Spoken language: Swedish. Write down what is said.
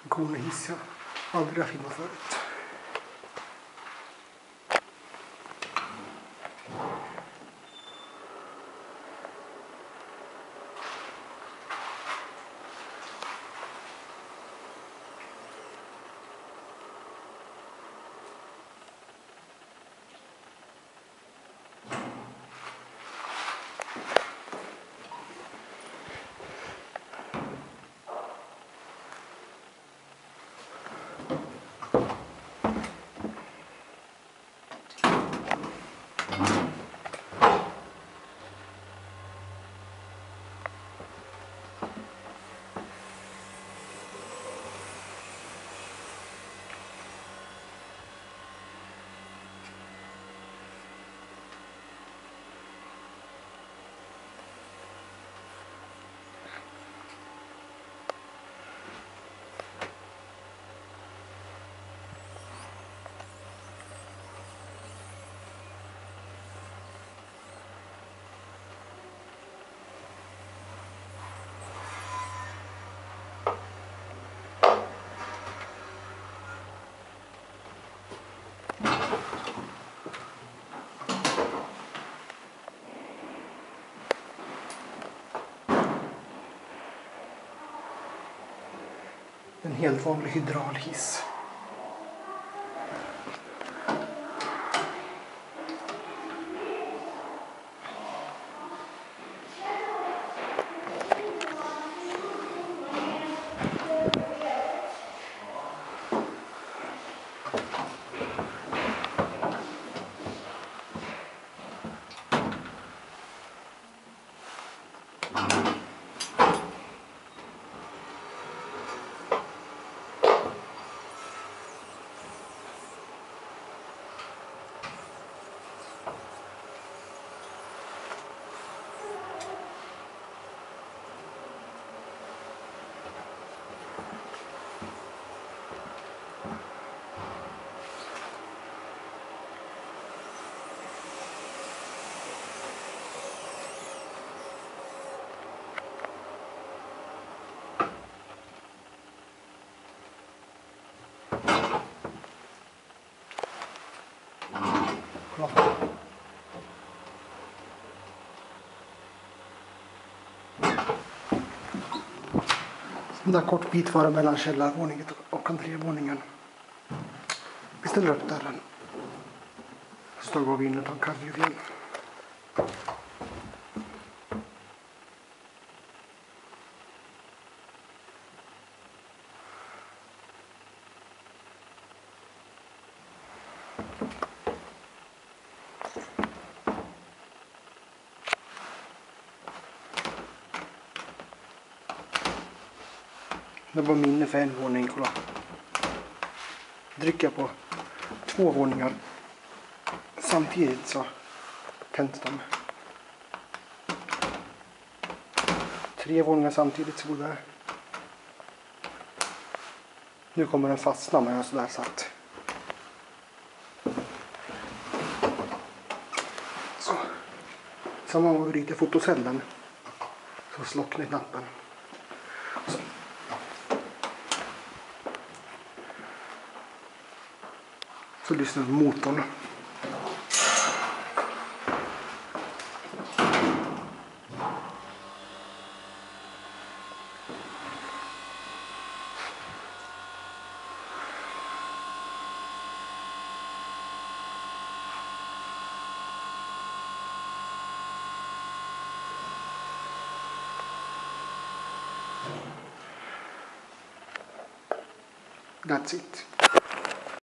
Konehiss jag aldrig har filmat förut. En helt vanlig hydraulhiss. En där kort bit var mellan källarvåningen och entrévåningen. Vi ställer upp dörren. Så går vi in och tar en kallljud igen. Det var minne för en våning, kolla. Trycker jag på 2 våningar samtidigt så tänds de. 3 våningar samtidigt så går det. Nu kommer den fastna när jag sådär satt. Så. Samma gång vi ritar fotocellen så slocknar knappen. Så lyssnar vi på motorn. That's it.